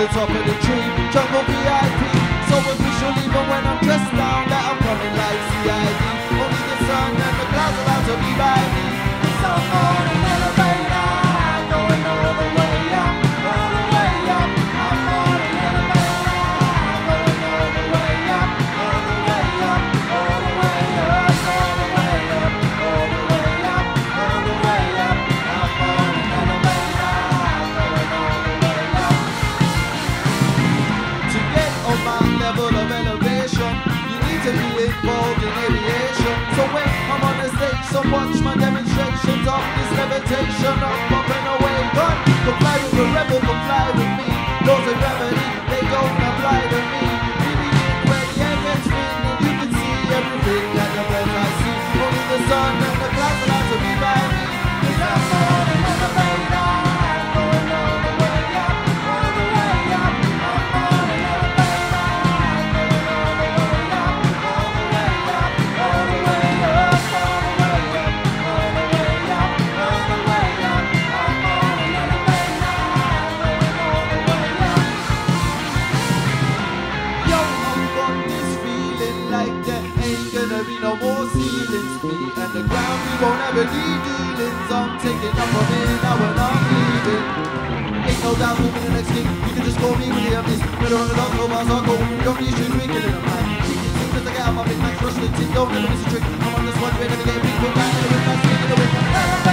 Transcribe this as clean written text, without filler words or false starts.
the top of the tree, jungle VIP. So official even when I'm dressed down that I'm coming like CID. Only the sun and the clouds allowed to be by me. So I'm on an elevator, going all the way up, all the way up. I'm on an elevator, going all the way up, all the way up, all the way up, all the way up, all the way up, all the way up. I'm on an elevator, going all the way up. To get on my level of elevation, you need to be involved in aviation. So when I'm on the stage, so watch my demonstrations of this levitation. I'm bumping away, run, comply with the rebel, comply with me. Laws of gravity, they don't apply to me. We begin when the air gets thin, and you can see everything that the birds I see. Only the sun and the clouds allowed to be by me. 'Cause I'm on an elevator, going all the way up, all the way up. I'm on an elevator, going all the way up, all the way up, all the way up, all the way up, all the way up, all the way up. I'm on an elevator, going all the way up. Yo, I've got this feeling like there ain't gonna be no more ceilings. Me and the ground, we won't ever need dealings. I'm taking up from here now when I'm leaving. Ain't no doubt who'll be the next king. You can just call me when you have this. Whether on the dance or bars, I'll go. You don't need shoes, we can in a man. As I get out my big max, rush the tin, don't ever miss a trick. I'm on this one, ready to get big, put back in the wind, I'm singing the wind.